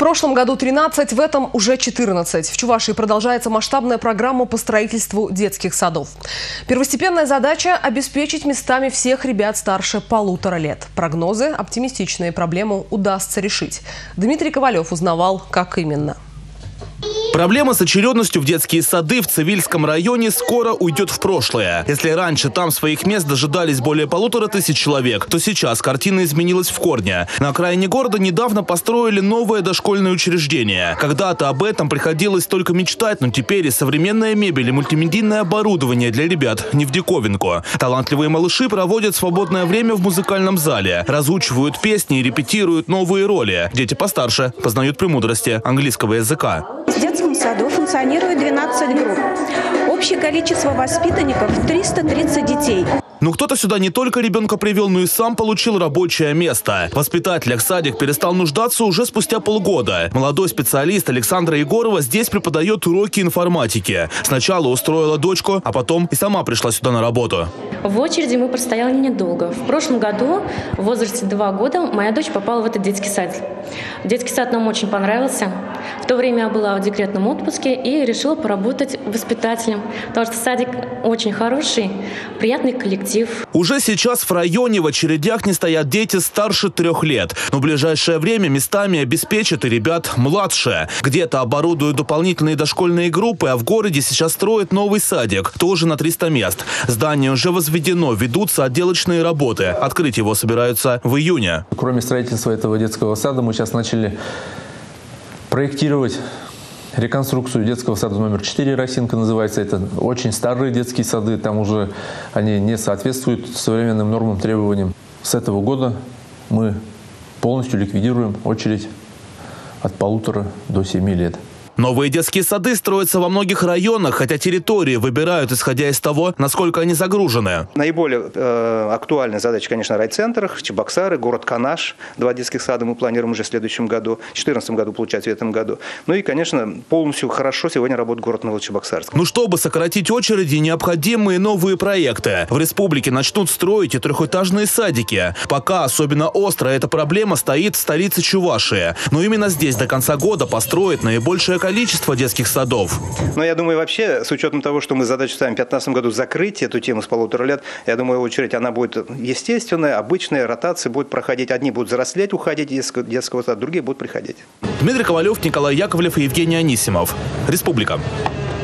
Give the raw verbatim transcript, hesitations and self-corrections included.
прошлом году тринадцать, в этом уже четырнадцать. В Чувашии продолжается масштабная программа по строительству детских садов. Первостепенная задача – обеспечить местами всех ребят старше полутора лет. Прогнозы оптимистичные, проблему удастся решить. Дмитрий Ковалев узнавал, как именно. Проблема с очередностью в детские сады в Цивильском районе скоро уйдет в прошлое. Если раньше там своих мест дожидались более полутора тысяч человек, то сейчас картина изменилась в корне. На окраине города недавно построили новое дошкольное учреждение. Когда-то об этом приходилось только мечтать, но теперь и современная мебель, и мультимедийное оборудование для ребят не в диковинку. Талантливые малыши проводят свободное время в музыкальном зале, разучивают песни и репетируют новые роли. Дети постарше познают премудрости английского языка. В детском саду функционирует двенадцать групп. Общее количество воспитанников – триста тридцать детей. Но кто-то сюда не только ребенка привел, но и сам получил рабочее место. Воспитатель садик перестал нуждаться уже спустя полгода. Молодой специалист Александра Егорова здесь преподает уроки информатики. Сначала устроила дочку, а потом и сама пришла сюда на работу. В очереди мы простояли недолго. В прошлом году, в возрасте два года, моя дочь попала в этот детский сад. Детский сад нам очень понравился. В то время я была в декретном отпуске и решила поработать воспитателем, потому что садик очень хороший, приятный коллектив. Уже сейчас в районе в очередях не стоят дети старше трех лет. Но в ближайшее время местами обеспечат и ребят младше. Где-то оборудуют дополнительные дошкольные группы, а в городе сейчас строят новый садик, тоже на триста мест. Здание уже возведено, ведутся отделочные работы. Открыть его собираются в июне. Кроме строительства этого детского сада, мы сейчас начали проектировать реконструкцию детского сада номер четыре, Росинка называется. Это очень старые детские сады, там уже они не соответствуют современным нормам, требованиям. С этого года мы полностью ликвидируем очередь от полутора до семи лет. Новые детские сады строятся во многих районах, хотя территории выбирают, исходя из того, насколько они загружены. Наиболее э, актуальная задача, конечно, в райцентрах, Чебоксары, город Канаш. Два детских сада мы планируем уже в следующем году, в две тысячи четырнадцатом году, получается, в этом году. Ну и, конечно, полностью хорошо сегодня работает город Новочебоксарск. Ну, чтобы сократить очереди, необходимы новые проекты. В республике начнут строить и трехэтажные садики. Пока особенно остро эта проблема стоит в столице Чувашии. Но именно здесь до конца года построят наибольшее количество детских садов. Но я думаю, вообще, с учетом того, что мы задачу ставим в две тысячи пятнадцатом году закрыть эту тему с полутора лет, я думаю, очередь она будет естественная, обычная, ротация будет проходить. Одни будут взрослеть, уходить из детского сада, другие будут приходить. Дмитрий Ковалев, Николай Яковлев и Евгений Анисимов. Республика.